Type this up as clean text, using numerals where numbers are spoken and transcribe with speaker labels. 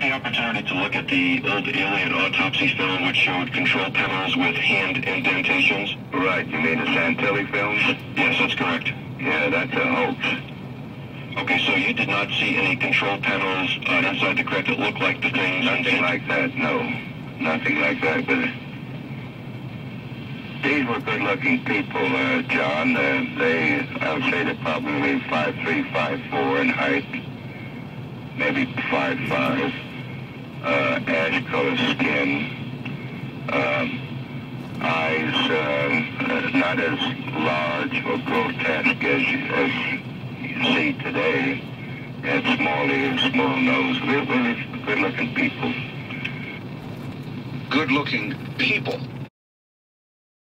Speaker 1: the opportunity to look at the old alien autopsy film which showed control panels with hand indentations?
Speaker 2: Right, you mean the Santilli film?
Speaker 1: Yes, that's correct.
Speaker 2: Yeah, that's a hoax.
Speaker 1: Okay, so you did not see any control panels inside the craft that looked like the things?
Speaker 2: Nothing like that, no. Nothing like that, but these were good-looking people, John. I would say they're probably 5'3", 5'4" in height, maybe 5'5", ash-colored skin, eyes not as large or grotesque as you see today, and small ears, small nose. Really good-looking people.
Speaker 3: Good-looking people?